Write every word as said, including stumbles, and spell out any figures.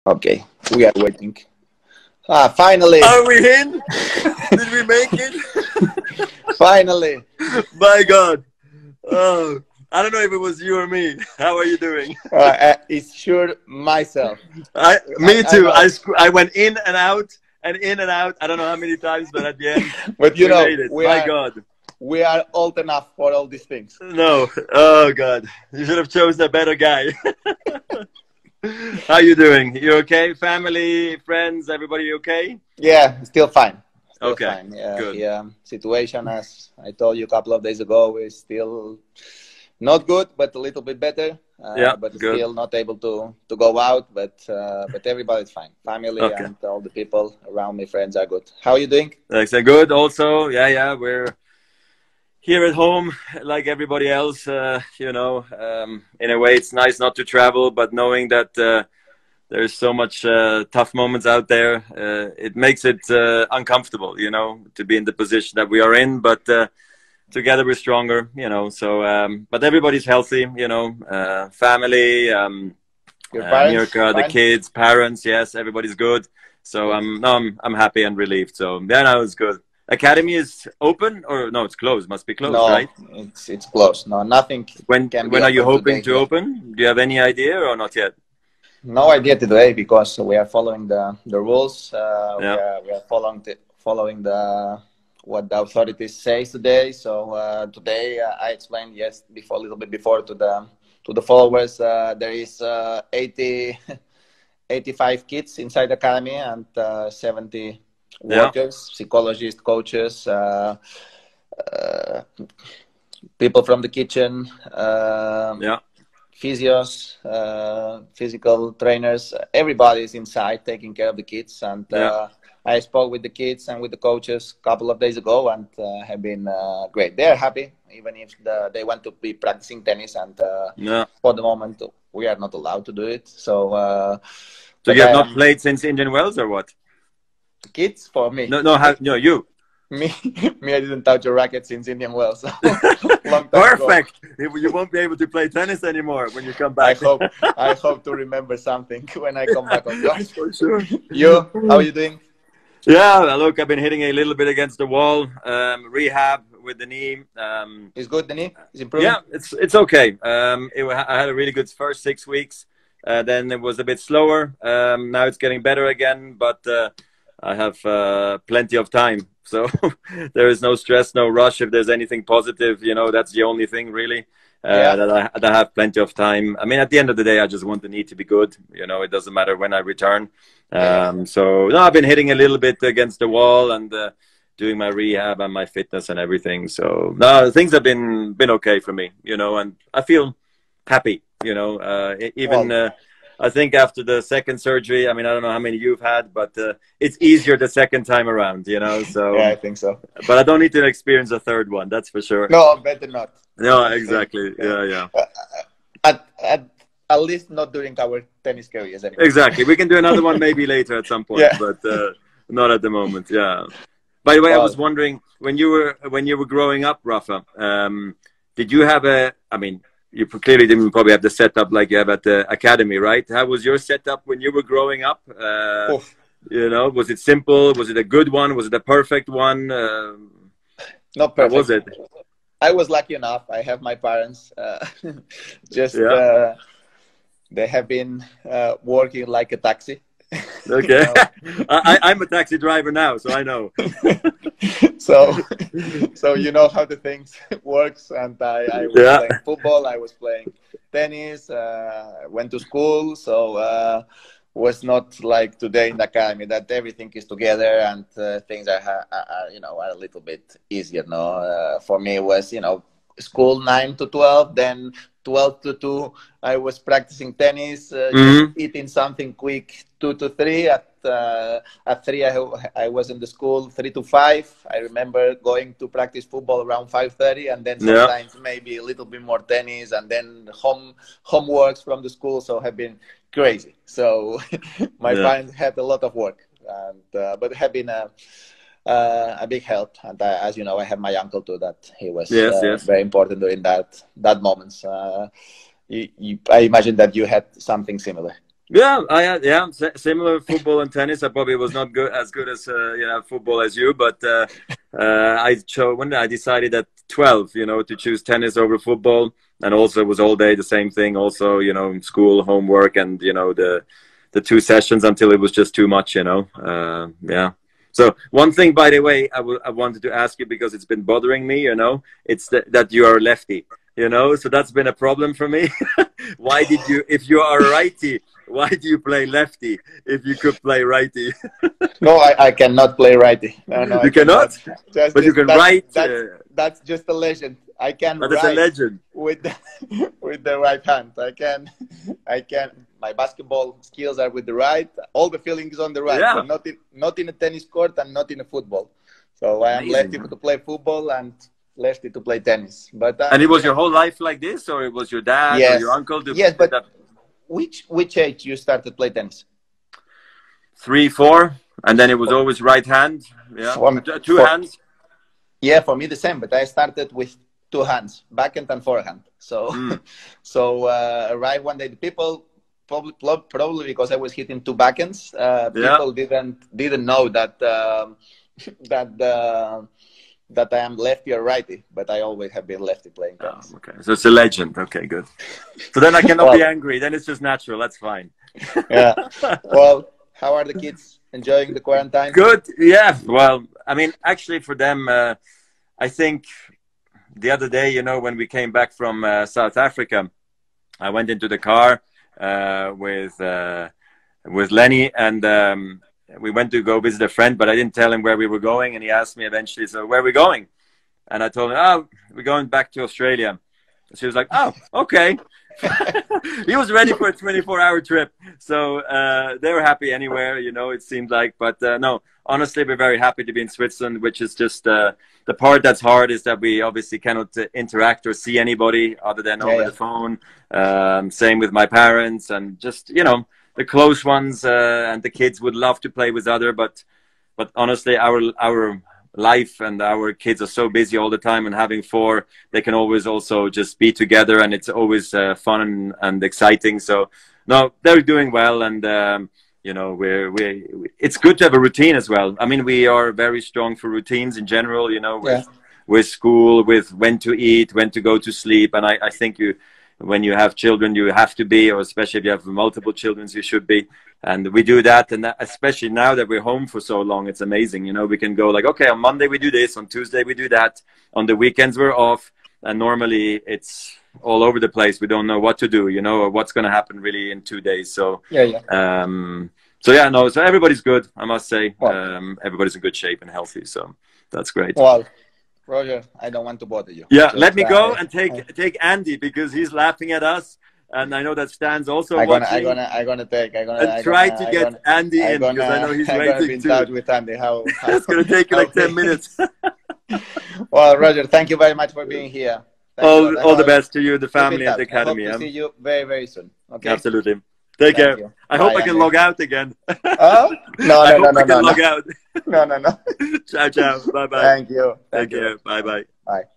Okay, we are waiting. Ah, finally! Are we in? Did we make it? Finally! My God. Oh, I don't know if it was you or me. How are you doing? Uh, uh, it's sure myself. I, I, me I too. know. I, sc- I went in and out and in and out. I don't know how many times, but at the end, But you we know, made it. we My are God. we are old enough for all these things. No. Oh, God. You should have chosen a better guy. How you doing? You okay? Family, friends, everybody okay? Yeah, still fine. Still Okay, fine. Yeah, good. yeah. Situation, as I told you a couple of days ago, is still not good, but a little bit better. Yeah, Uh, but good. still not able to to go out. But uh, but everybody's fine. Family Okay. and all the people around me, friends are good. How are you doing? Like I said, good also. Yeah, yeah, we're here at home like everybody else. Uh, you know, um, in a way, it's nice not to travel, but knowing that uh, there's so much uh, tough moments out there, uh, it makes it uh, uncomfortable, you know, to be in the position that we are in. But uh, together we're stronger, you know. So, um, but everybody's healthy, you know, uh, family, um, Your uh, parents Mirka, the fine? kids, parents. Yes, everybody's good. So Good. I'm, no, I'm, I'm happy and relieved. So yeah, no, it's good. Academy is open or no? It's closed. Must be closed, No, right? it's it's closed. No, nothing When, can be when are you open hoping today to here. open? Do you have any idea or not yet? No idea today because we are following the the rules. Uh, we Yeah. are we are following the following the what the authorities say today. So uh, today uh, I explained yes before a little bit before to the to the followers. Uh, there is uh, eighty, eighty-five kids inside the academy and uh, seventy Yeah. workers, psychologists, coaches, uh, uh, people from the kitchen. Uh, Yeah. physios, uh, physical trainers, everybody is inside taking care of the kids. And Yeah. uh, I spoke with the kids and with the coaches a couple of days ago and uh, have been uh, great. They're happy, even if the, they want to be practicing tennis. And uh, Yeah. for the moment, we are not allowed to do it. So, uh, So but you have I not am played since Indian Wells or what? kids for me. No, no, how, no, you. Me, me, I didn't touch a racket since Indian Wells, so long time ago. Perfect. You you won't be able to play tennis anymore when you come I back. hope I hope to remember something when I come back on court. For sure. You, how are you doing? Yeah, look, I've been hitting a little bit against the wall. Um, rehab with the knee. Um, Is good, the knee? Is improving? yeah, it's it's okay. Um, it, wa- I had a really good first six weeks. Uh, then it was a bit slower. Um, now it's getting better again, but uh, I have uh, plenty of time. So there is no stress, no rush. If there's anything positive, you know, that's the only thing really. Uh, Yeah. that I, that I have plenty of time. I mean, at the end of the day, I just want the knee to be good. You know, it doesn't matter when I return. Yeah, yeah. Um, so no, I've been hitting a little bit against the wall and uh, doing my rehab and my fitness and everything. So no, things have been been okay for me. You know, and I feel happy. You know, uh, e- even Well, uh, I think after the second surgery. I mean, I don't know how many you've had, but uh, it's easier the second time around. You know, yeah, so I think so. but I don't need to experience a third one. That's for sure. No, better not. No, exactly. Yeah. Yeah, yeah. Uh, At, at, at least not during our tennis careers anyway. Exactly. We can do another one maybe later at some point, Yeah. but uh, not at the moment. Yeah. By the way, I was Well, wondering when you were when you were growing up, Rafa. Um, did you have a? I mean, you clearly didn't probably have the setup like you have at the academy, right? How was your setup when you were growing up? Uh, oof, you know, was it simple? Was it a good one? Was it a perfect one? Um, not how was perfect. it? I was lucky enough. I have my parents. Uh, just Yeah. uh, they have been uh, working like a taxi. You Okay. know. I, I- I'm a taxi driver now, so I know. so so you know how the things works, and I, I was Yeah. playing football, I was playing tennis, uh, went to school, so uh, was not like today in the academy that everything is together and uh, things are, are, are you know are a little bit easier. No, uh, for me it was you know school nine to twelve, then twelve to two I was practicing tennis, uh, just Hmm. eating something quick two to three. At uh, at three I, I was in the school three to five. I remember going to practice football around five thirty, and then Yeah. sometimes maybe a little bit more tennis, and then home homeworks from the school. So have been crazy. So my Yeah. parents had a lot of work, and uh, but have been a uh, a big help. And I, as you know, I have my uncle too. That he was Yes. uh, Yes. very important during that that moments. Uh, you, you, I imagine that you had something similar. Yeah, I had yeah s- similar football and tennis. I probably was not good as good as uh, you know football as you, but uh, uh, I chose when I decided at twelve, you know, to choose tennis over football, and also it was all day the same thing. Also, you know, school, homework, and you know the the two sessions until it was just too much, you know. Uh, yeah. So one thing, by the way, I, I wanted to ask you because it's been bothering me, you know, it's that that you are a lefty, you know, so that's been a problem for me. Why did you, if you are a righty, why do you play lefty if you could play righty? No, I, I cannot play righty. No, no, I You cannot, cannot. Just, but you just can that's write. that's Uh, that's just a legend. I can that is a write legend. with the, with the right hand. I can, I can. My basketball skills are with the right. All the feelings on the right, Yeah, but not in not in a tennis court and not in a football. So I am amazing. lefty to play football and lefty to play tennis. But uh, And it was your whole life like this, or it was your dad or your yes, uncle? Did, yes. did But that which which age you started play tennis? three, four, and then it was always right hand. Yeah, For, T- two for hands. Yeah, for me the same. But I started with two hands, backhand and forehand. So, Mm. so uh, right one day, the people probably probably because I was hitting two backhands, uh, Yeah. people didn't didn't know that um, that uh, that I am lefty or righty. But I always have been lefty playing Oh, tennis. okay, so it's a legend. Okay, good. So then I cannot Well, be angry. Then it's just natural. That's fine. yeah. Well, how are the kids enjoying the quarantine? Good. Yeah. Well, I mean, actually, for them, uh, I think the other day, you know, when we came back from uh, South Africa, I went into the car uh, with uh, with Lenny, and um, we went to go visit a friend, but I didn't tell him where we were going, and he asked me eventually, "So where are we going?" And I told him, "Oh, we're going back to Australia." She was like, "Oh, okay." He was ready for a twenty-four hour trip, so uh, they were happy anywhere, you know, it seemed like. But uh, no, honestly, we're very happy to be in Switzerland, which is just uh, the part that's hard is that we obviously cannot uh, interact or see anybody other than Yeah, over yeah. the phone. Um, same with my parents, and just, you know, the close ones uh, and the kids would love to play with other, but but honestly, our our life and our kids are so busy all the time, and having four, they can always also just be together, and it's always uh, fun and, and exciting. So no, they're doing well, and um, you know, we're we it's good to have a routine as well. I mean, we are very strong for routines in general, you know, with Yeah. with school, with when to eat, when to go to sleep, and I, I think you when you have children, you have to be, or especially if you have multiple children, you should be. And we do that, and that, especially now that we're home for so long, it's amazing. You know, we can go like, okay, on Monday we do this, on Tuesday we do that, on the weekends we're off, and normally it's all over the place. We don't know what to do, you know, or what's going to happen really in two days. So, Yeah, yeah. um, so yeah, no, so everybody's good, I must say. Well, Um, everybody's in good shape and healthy, so that's great. well, Roger, I don't want to bother you. Yeah, let Just me go uh, and take I, take Andy because he's laughing at us, and I know that Stan's also I gonna, I watching. gonna, I gonna take, I gonna, And I try gonna, to I get gonna, Andy I in because I know gonna, he's I gonna be waiting in too. touch with Andy. How, how It's gonna take you how like ten things- minutes. Well, Roger, thank you very much for being here. Thanks a all lot. I all the hope- best to you, the keep in family, and the touch. I hope academy. to Yeah? see you very, very soon. Okay. Absolutely. Take Thank care. you. I hope Bye, I can Andy. log out again. Oh? No, I no, no, hope no, I can no, log no. out. No, no, no. ciao, ciao. Bye bye. Thank you. Take Thank you. care. Bye bye. Bye.